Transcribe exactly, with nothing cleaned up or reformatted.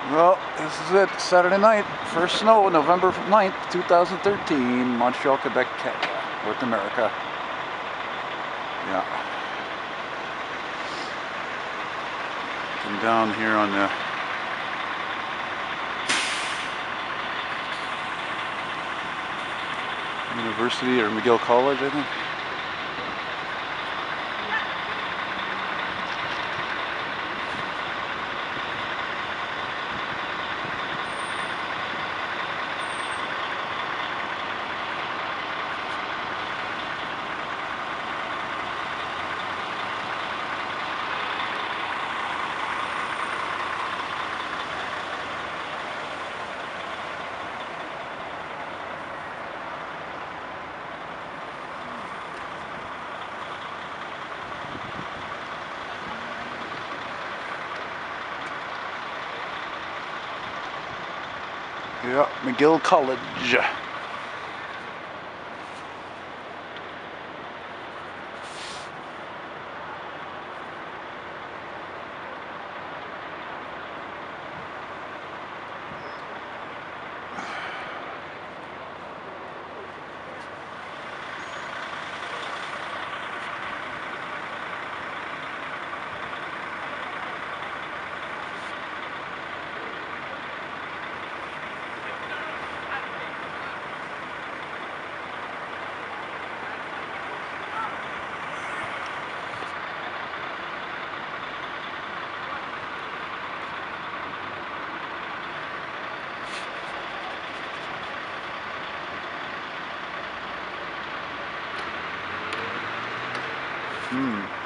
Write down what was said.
Well, this is it. Saturday night. First snow, November ninth, two thousand thirteen. Montreal, Quebec, North America. Yeah. Come down here on the University or McGill College, I think. Yeah, McGill College. Hmm.